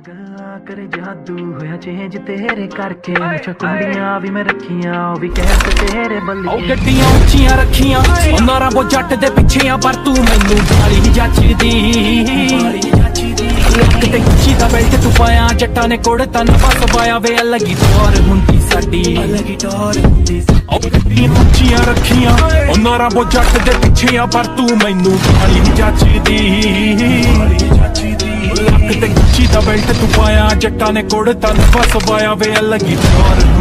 गल्लां करे जादू होया चेंज तेरे करके मुझ कुंडियां भी मैं रखियां ओ भी कहते तेरे बल्ली ओ गड्डियां उच्चियां रखियां ओ नारा वो जट दे पिछे आ पर तू मैनू गाली जचदी लक ते गुच्ची दा बेल्ट तू पाया जट्टां ने कोड़ तन बस पाया वे अलगी टोर हुंदी साडी अलगी टोर हुंदी ओ गड्डियां उच्चियां रखियां ओ नारा वो जट दे पिछे आ पर तू मैनू गाली जचदी लक ते गुच्ची दा बेल्ट तू पाया जट्टां ने कोड़ तन बस पाया वे अलगी टोर